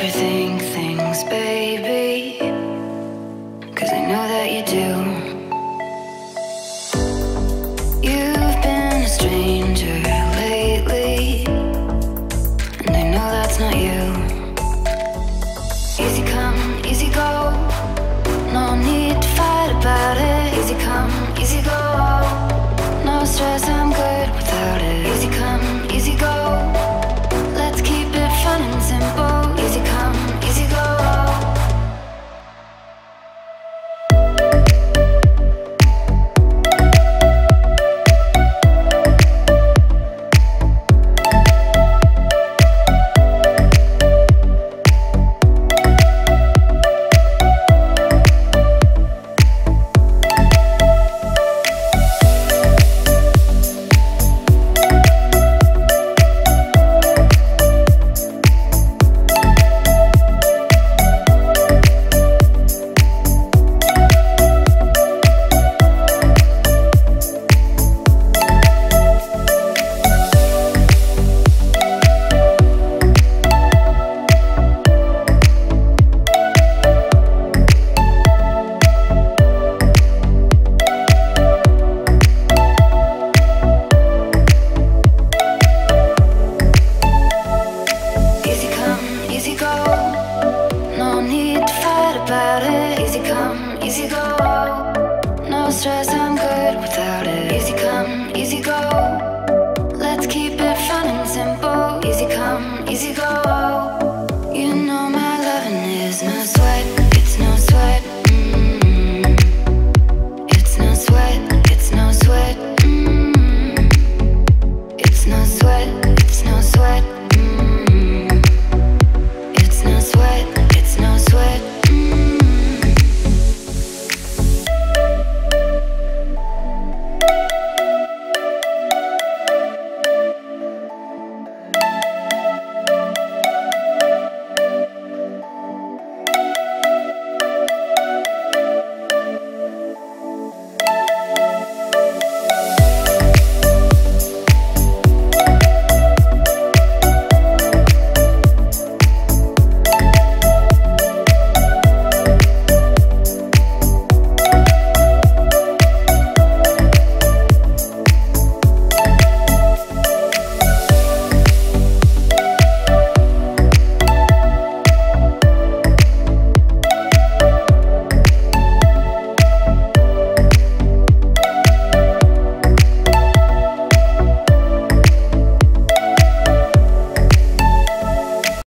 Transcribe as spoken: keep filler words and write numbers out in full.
overthink things, baby, 'cause I know that you do. You've been a stranger lately, and I know that's not you. Easy come, easy go, no need to fight about it. Easy come, easy go, no stress, I'm good without it. Easy come, easy go, let's keep it fun and simple. Easy come, easy go. Easy go, no stress, I'm good without it. Easy come, easy go, let's keep it fun and simple. Easy come, easy go.